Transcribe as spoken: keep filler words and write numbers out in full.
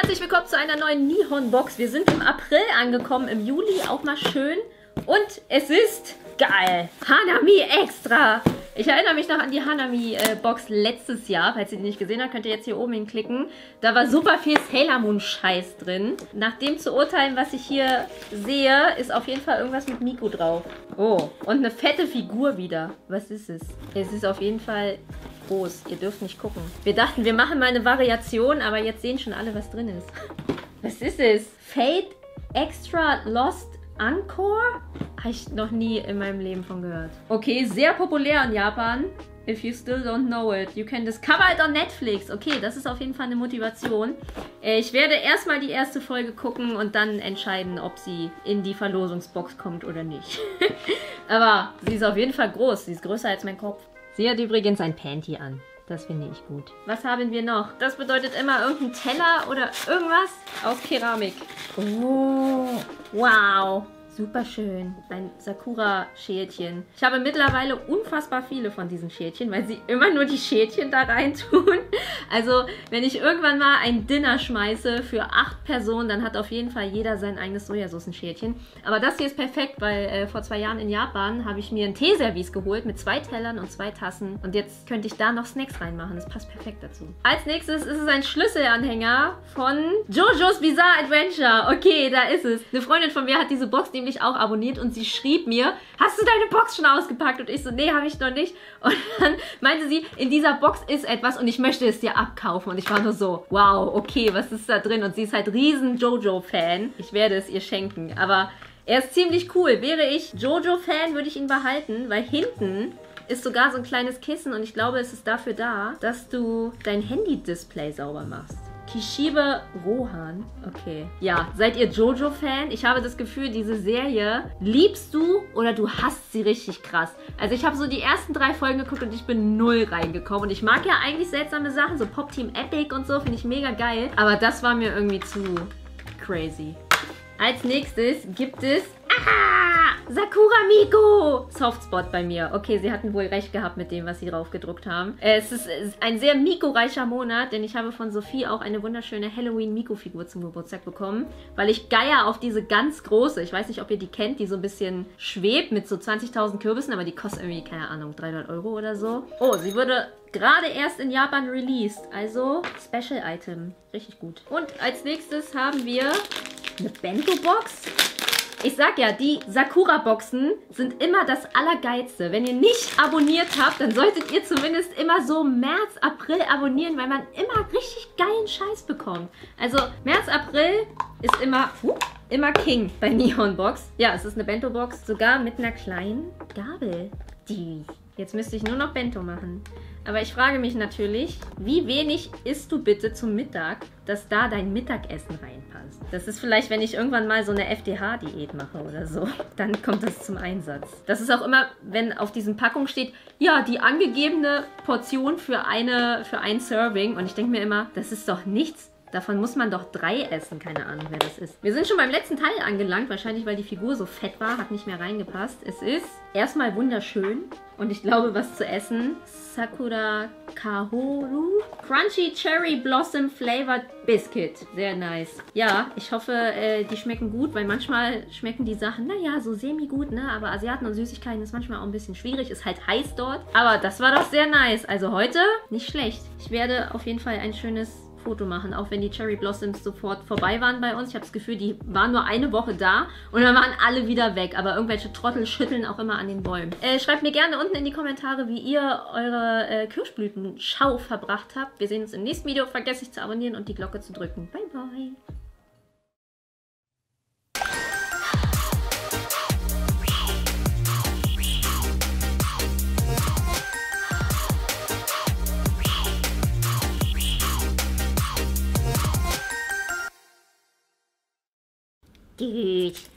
herzlich willkommen zu einer neuen Nihon-Box. Wir sind im April angekommen, im Juli auch mal schön. Und es ist geil. Hanami Extra. Ich erinnere mich noch an die Hanami-Box letztes Jahr. Falls ihr die nicht gesehen habt, könnt ihr jetzt hier oben hinklicken. Da war super viel Sailor Moon-Scheiß drin. Nach dem zu urteilen, was ich hier sehe, ist auf jeden Fall irgendwas mit Miku drauf. Oh, und eine fette Figur wieder. Was ist es? Es ist auf jeden Fall groß. Ihr dürft nicht gucken. Wir dachten, wir machen mal eine Variation, aber jetzt sehen schon alle, was drin ist. Was ist es? Fate Extra Lost Encore? Habe ich noch nie in meinem Leben von gehört. Okay, sehr populär in Japan. If you still don't know it, you can discover it on Netflix. Okay, das ist auf jeden Fall eine Motivation. Ich werde erstmal die erste Folge gucken und dann entscheiden, ob sie in die Verlosungsbox kommt oder nicht. Aber sie ist auf jeden Fall groß. Sie ist größer als mein Kopf. Sie hat übrigens ein Panty an. Das finde ich gut. Was haben wir noch? Das bedeutet immer irgendein Teller oder irgendwas aus Keramik. Oh, wow. Super schön. Ein Sakura-Schälchen. Ich habe mittlerweile unfassbar viele von diesen Schälchen, weil sie immer nur die Schälchen da rein tun. Also, wenn ich irgendwann mal ein Dinner schmeiße für acht Personen, dann hat auf jeden Fall jeder sein eigenes Sojasauce-Schälchen. Aber das hier ist perfekt, weil äh, vor zwei Jahren in Japan habe ich mir ein Teeservice geholt mit zwei Tellern und zwei Tassen. Und jetzt könnte ich da noch Snacks reinmachen. Das passt perfekt dazu. Als nächstes ist es ein Schlüsselanhänger von JoJo's Bizarre Adventure. Okay, da ist es. Eine Freundin von mir hat diese Box nämlich auch abonniert und sie schrieb mir, hast du deine Box schon ausgepackt? Und ich so, nee, habe ich noch nicht. Und dann meinte sie, in dieser Box ist etwas und ich möchte es dir abkaufen. Und ich war nur so, wow, okay, was ist da drin? Und sie ist halt riesen JoJo-Fan. Ich werde es ihr schenken. Aber er ist ziemlich cool. Wäre ich JoJo-Fan, würde ich ihn behalten, weil hinten ist sogar so ein kleines Kissen und ich glaube, es ist dafür da, dass du dein Handy-Display sauber machst. Kishibe Rohan. Okay. Ja, seid ihr JoJo-Fan? Ich habe das Gefühl, diese Serie liebst du oder du hasst sie richtig krass. Also ich habe so die ersten drei Folgen geguckt und ich bin null reingekommen. Und ich mag ja eigentlich seltsame Sachen, so Pop Team Epic und so, finde ich mega geil. Aber das war mir irgendwie zu crazy. Als nächstes gibt es... Aha! Sakura Miku! Softspot bei mir. Okay, sie hatten wohl recht gehabt mit dem, was sie drauf gedruckt haben. Äh, es, ist, es ist ein sehr Miku-reicher Monat, denn ich habe von Sophie auch eine wunderschöne Halloween-Miku-Figur zum Geburtstag bekommen, weil ich geier auf diese ganz große, ich weiß nicht, ob ihr die kennt, die so ein bisschen schwebt mit so zwanzigtausend Kürbissen, aber die kostet irgendwie, keine Ahnung, dreihundert Euro oder so. Oh, sie wurde gerade erst in Japan released, also Special Item. Richtig gut. Und als nächstes haben wir eine Bento-Box. Ich sag ja, die Sakura-Boxen sind immer das Allergeilste. Wenn ihr nicht abonniert habt, dann solltet ihr zumindest immer so März, April abonnieren, weil man immer richtig geilen Scheiß bekommt. Also März, April ist immer, uh, immer King bei Nihon-Box. Ja, es ist eine Bento-Box, sogar mit einer kleinen Gabel. Die. Jetzt müsste ich nur noch Bento machen. Aber ich frage mich natürlich, wie wenig isst du bitte zum Mittag, dass da dein Mittagessen reinpasst? Das ist vielleicht, wenn ich irgendwann mal so eine F D H-Diät mache oder so, dann kommt das zum Einsatz. Das ist auch immer, wenn auf diesen Packungen steht, ja, die angegebene Portion für, eine, für ein Serving. Und ich denke mir immer, das ist doch nichts. Davon muss man doch drei essen. Keine Ahnung, wer das ist. Wir sind schon beim letzten Teil angelangt. Wahrscheinlich, weil die Figur so fett war. Hat nicht mehr reingepasst. Es ist erstmal wunderschön. Und ich glaube, was zu essen. Sakura Kahoru. Crunchy Cherry Blossom Flavored Biscuit. Sehr nice. Ja, ich hoffe, äh, die schmecken gut. Weil manchmal schmecken die Sachen, naja, so semi-gut, ne? Aber Asiaten und Süßigkeiten ist manchmal auch ein bisschen schwierig. Ist halt heiß dort. Aber das war doch sehr nice. Also heute nicht schlecht. Ich werde auf jeden Fall ein schönes Foto machen, auch wenn die Cherry Blossoms sofort vorbei waren bei uns. Ich habe das Gefühl, die waren nur eine Woche da und dann waren alle wieder weg. Aber irgendwelche Trottel schütteln auch immer an den Bäumen. Äh, schreibt mir gerne unten in die Kommentare, wie ihr eure äh, Kirschblütenschau verbracht habt. Wir sehen uns im nächsten Video. Vergesst nicht zu abonnieren und die Glocke zu drücken. Bye, bye. Dude.